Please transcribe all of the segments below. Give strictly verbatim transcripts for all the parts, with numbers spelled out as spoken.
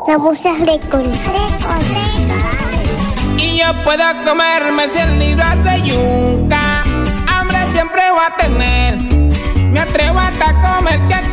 La música récord. Y yo puedo comerme cien libras de yuca, hambre siempre voy a tener. Me atrevo hasta a comerte a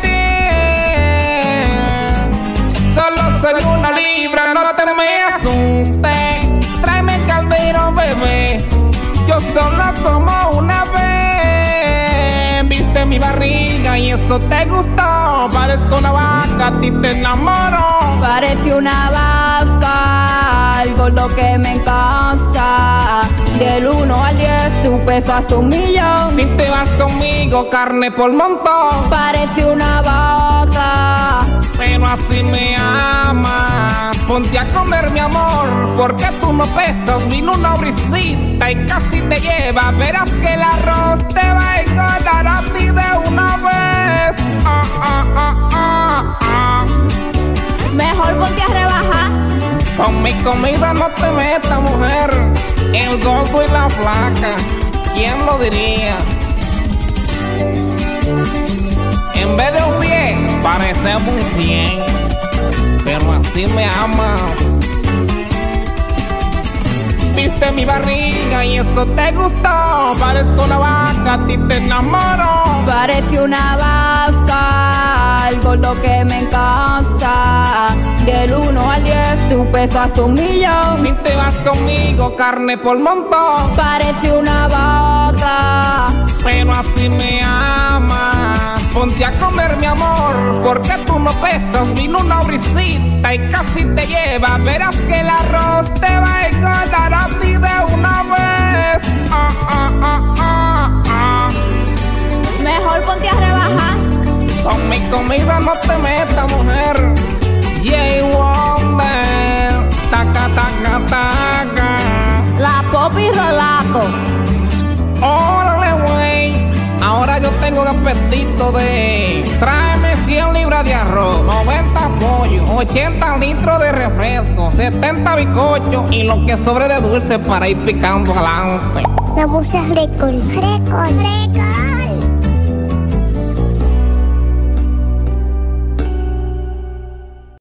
ti. Solo soy una libra, no te me asustes. Tráeme caldero, bebé. Yo solo como una vez. Viste mi barriga y eso te gustó. Parezco una vaca, a ti te enamoró. Parece una vaca, algo lo que me encanta. Del uno al diez tú pesas un millón. Si te vas conmigo, carne por montón. Parece una vaca, pero así me amas. Ponte a comer, mi amor, porque tú no pesas. Vino una brisita y casi te lleva. Verás que el arroz te va a engordar a ti de una vez. Ah, ah, ah, ah, ah. Mejor ponte a rebajar. Con mi comida no te metas, mujer. El gordo y la flaca, ¿quién lo diría? En vez de un diez, parecemos un cien. Pero así me amas. Viste mi barriga y eso te gustó. Parezco una vaca, a ti te enamoró. Parece una vaca, algo lo que me encanta. Del uno al diez tú pesas un millón. Si te vas conmigo, carne por montón. Parece una vaca, pero así me amas. Ponte a comer, mi amor, porque tú no pesas. Vino una brisita y casi te lleva. Verás que el arroz te va a engordar a ti de una vez. Ah, ah, ah, ah, ah. Mejor ponte a rebajar. Con mi comida no te metas, mujer. Jay Wonder, taca, taca, taca. La Popi Relaco. Órale, güey. Ahora yo tengo el apetito de tráeme cien libras de arroz, noventa pollo, ochenta litros de refresco, setenta bizcochos y lo que sobre de dulce para ir picando adelante. La música récord. Récord. Récord.